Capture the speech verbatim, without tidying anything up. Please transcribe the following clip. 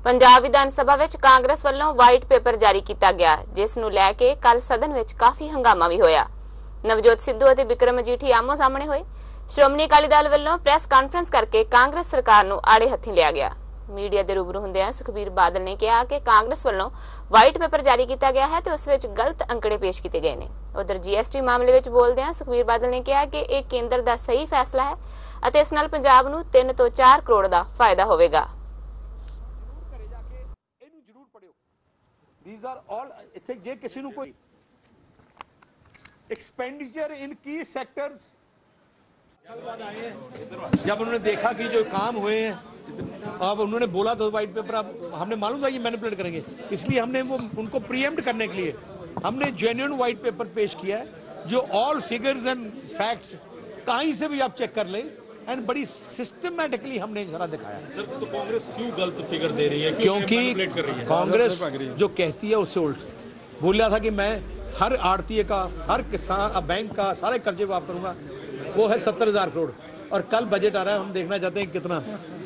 पंजाब विधान सभा विच कांग्रेस वल्लों white paper जारी किया गया, जिस नूं लै के कल सदन विच काफी हंगामा भी होया। नवजोत सिद्धू और बिक्रम मजीठी आमो सामने होए। श्रोमणी अकाली दल वल्लों प्रेस कॉन्फ्रेंस करके कांग्रेस सरकार नूं आड़े हत्थीं लिया गया। मीडिया दे रूबरू हुंदिआं सुखबीर बादल ने कहा कि कांग्रेस वल्लों वाइट पेपर जारी किया गया है तो उस विच गलत अंकड़े पेश किए गए ने। उधर जीएसटी मामले विच बोलदिआं सुखबीर बादल ने कहा कि यह केंद्र दा सही फैसला है अते इस नाल पंजाब नूं तीन तो चार करोड़ दा फायदा होवेगा। These are all इत्थे जे किसी नूं कोई एक्सपेंडिचर इन की सेक्टर्स जब उन्होंने देखा कि जो काम हुए हैं, अब उन्होंने बोला तो वाइट पेपर अब हमने मालूम था ये मैनिपुलेट करेंगे, इसलिए हमने वो उनको प्रीएम्प्ट करने के लिए हमने जेन्युइन वाइट पेपर पेश किया है जो ऑल फिगर्स एंड फैक्ट्स कहीं से भी आप चेक कर लें एंड बड़ी सिस्टमेटिकली हमने जरा दिखाया। सर तो कांग्रेस क्यों गलत फिगर दे रही है, क्योंकि कर रही है? कांग्रेस जो कहती है उससे उल्ट बोल रहा था कि मैं हर आड़तीय का, हर किसान, बैंक का सारे कर्जे वापस करूंगा, वो है सत्तर हजार करोड़ और कल बजट आ रहा है, हम देखना चाहते हैं कितना